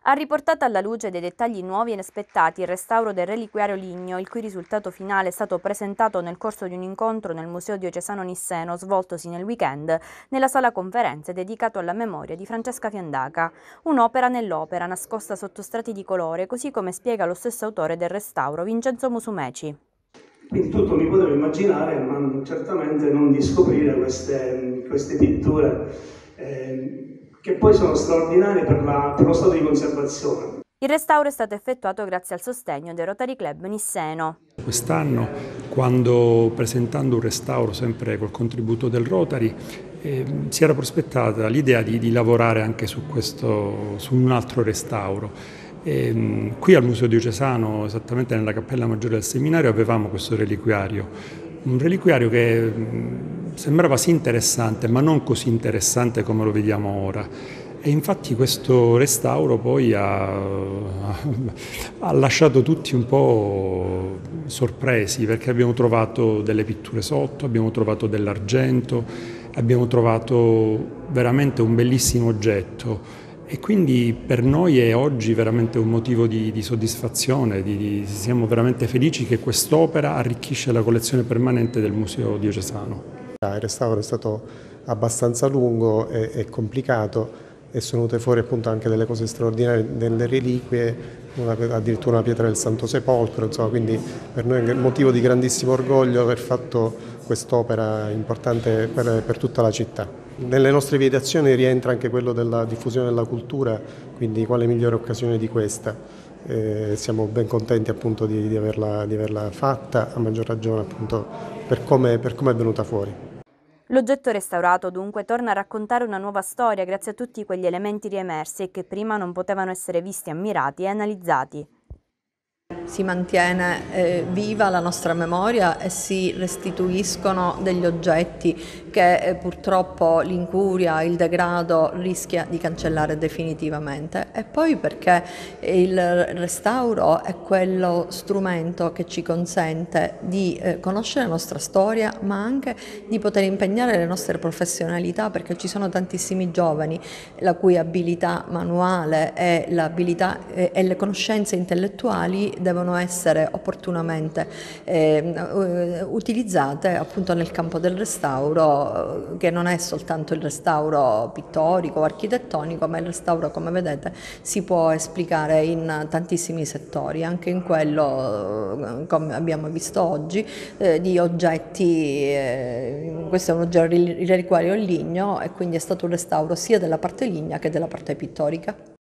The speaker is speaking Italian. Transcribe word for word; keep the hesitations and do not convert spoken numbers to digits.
Ha riportato alla luce dei dettagli nuovi e inaspettati il restauro del reliquiario ligneo, il cui risultato finale è stato presentato nel corso di un incontro nel Museo Diocesano Nisseno svoltosi nel weekend nella sala conferenze dedicato alla memoria di Francesca Fiandaca. Un'opera nell'opera, nascosta sotto strati di colore, così come spiega lo stesso autore del restauro, Vincenzo Musumeci. Quindi tutto mi potevo immaginare, ma certamente non di scoprire queste, queste pitture eh, che poi sono straordinarie per, la, per lo stato di conservazione. Il restauro è stato effettuato grazie al sostegno del Rotary Club Nisseno. Quest'anno, quando presentando un restauro sempre col contributo del Rotary, eh, si era prospettata l'idea di, di lavorare anche su, questo, su un altro restauro. E, qui al Museo Diocesano, esattamente nella Cappella Maggiore del Seminario, avevamo questo reliquiario. Un reliquiario che mh, sembrava sì interessante, ma non così interessante come lo vediamo ora. E infatti questo restauro poi ha, ha lasciato tutti un po' sorpresi, perché abbiamo trovato delle pitture sotto, abbiamo trovato dell'argento, abbiamo trovato veramente un bellissimo oggetto. E quindi per noi è oggi veramente un motivo di, di soddisfazione, di, di, siamo veramente felici che quest'opera arricchisce la collezione permanente del Museo Diocesano. Il restauro è stato abbastanza lungo e, e complicato e sono venute fuori appunto anche delle cose straordinarie, delle reliquie, una, addirittura una pietra del Santo Sepolcro, insomma, quindi per noi è un motivo di grandissimo orgoglio aver fatto quest'opera importante per, per tutta la città. Nelle nostre vie d'azione rientra anche quello della diffusione della cultura, quindi quale migliore occasione di questa. Eh, siamo ben contenti appunto di, di, averla, di averla fatta, a maggior ragione appunto per come, per come è venuta fuori. L'oggetto restaurato dunque torna a raccontare una nuova storia grazie a tutti quegli elementi riemersi e che prima non potevano essere visti, ammirati e analizzati. Si mantiene eh, viva la nostra memoria e si restituiscono degli oggetti che eh, purtroppo l'incuria, il degrado rischia di cancellare definitivamente. E poi perché il restauro è quello strumento che ci consente di eh, conoscere la nostra storia, ma anche di poter impegnare le nostre professionalità, perché ci sono tantissimi giovani la cui abilità manuale e, l'abilità, eh, e le conoscenze intellettuali devono essere opportunamente eh, utilizzate appunto nel campo del restauro, che non è soltanto il restauro pittorico o architettonico, ma il restauro, come vedete, si può esplicare in tantissimi settori, anche in quello, come abbiamo visto oggi, eh, di oggetti. Eh, questo è un oggetto reliquario in ligno e quindi è stato un restauro sia della parte lignea che della parte pittorica.